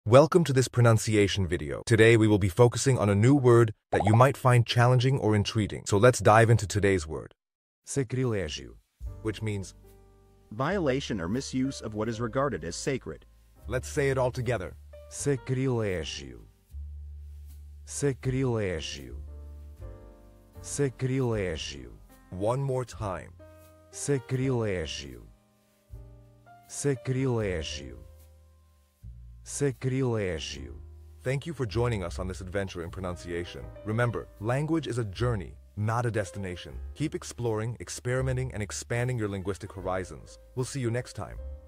Welcome to this pronunciation video. Today we will be focusing on a new word that you might find challenging or intriguing. So let's dive into today's word. Sacrilégio. Which means, violation or misuse of what is regarded as sacred. let's say it all together. Sacrilégio. Sacrilégio. Sacrilégio. One more time. Sacrilégio. Sacrilégio. Sacrilégio. Thank you for joining us on this adventure in pronunciation. Remember, language is a journey, not a destination. Keep exploring, experimenting, and expanding your linguistic horizons. We'll see you next time.